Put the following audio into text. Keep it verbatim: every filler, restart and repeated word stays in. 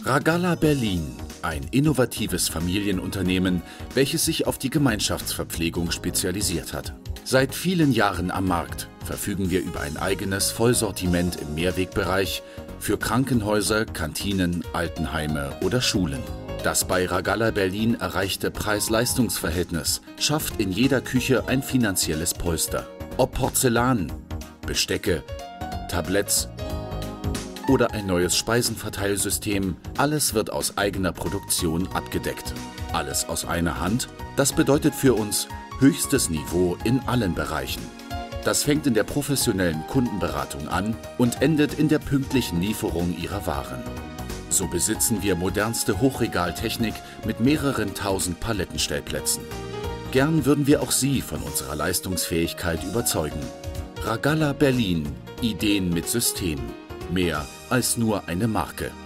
Ragalla Berlin, ein innovatives Familienunternehmen, welches sich auf die Gemeinschaftsverpflegung spezialisiert hat. Seit vielen Jahren am Markt verfügen wir über ein eigenes Vollsortiment im Mehrwegbereich für Krankenhäuser, Kantinen, Altenheime oder Schulen. Das bei Ragalla Berlin erreichte Preis-Leistungs-Verhältnis schafft in jeder Küche ein finanzielles Polster. Ob Porzellan, Bestecke, Tabletts oder ein neues Speisenverteilsystem, alles wird aus eigener Produktion abgedeckt. Alles aus einer Hand, das bedeutet für uns höchstes Niveau in allen Bereichen. Das fängt in der professionellen Kundenberatung an und endet in der pünktlichen Lieferung Ihrer Waren. So besitzen wir modernste Hochregaltechnik mit mehreren tausend Palettenstellplätzen. Gern würden wir auch Sie von unserer Leistungsfähigkeit überzeugen. Ragalla Berlin, Ideen mit System. Mehr als nur eine Marke.